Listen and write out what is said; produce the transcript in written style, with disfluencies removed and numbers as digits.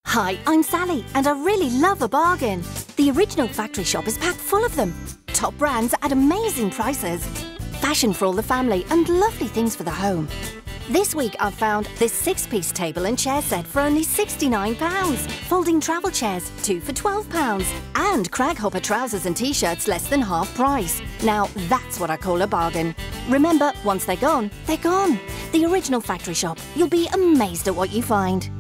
Hi, I'm Sally, and I really love a bargain. The original factory shop is packed full of them. Top brands at amazing prices. Fashion for all the family and lovely things for the home. This week I've found this 6-piece table and chair set for only £69. Folding travel chairs, 2 for £12. And Craghopper trousers and t-shirts less than half price. Now that's what I call a bargain. Remember, once they're gone, they're gone. The original factory shop. You'll be amazed at what you find.